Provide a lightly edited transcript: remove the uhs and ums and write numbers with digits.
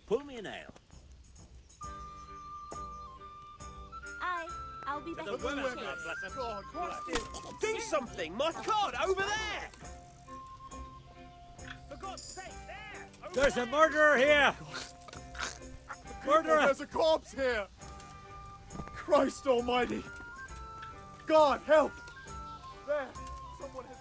Pull me an ale. I'll be back. Do something! My card over there! For God's sake, there! There's a murderer here! Murderer! There's a corpse here! Christ almighty! God, help! There! Someone has